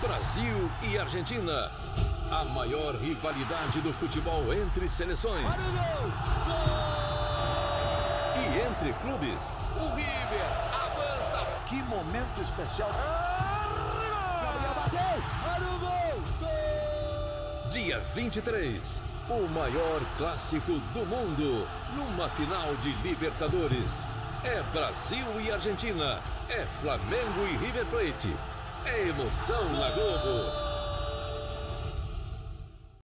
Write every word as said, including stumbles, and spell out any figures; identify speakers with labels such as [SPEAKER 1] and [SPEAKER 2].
[SPEAKER 1] Brasil e Argentina. A maior rivalidade do futebol entre seleções. E entre clubes.
[SPEAKER 2] O River avança.
[SPEAKER 3] Que momento especial.
[SPEAKER 2] Gabriel bateu. Olha o gol. Gol.
[SPEAKER 1] Dia vinte e três. O maior clássico do mundo. Numa final de Libertadores. É Brasil e Argentina. É Flamengo e River Plate. É emoção na Globo.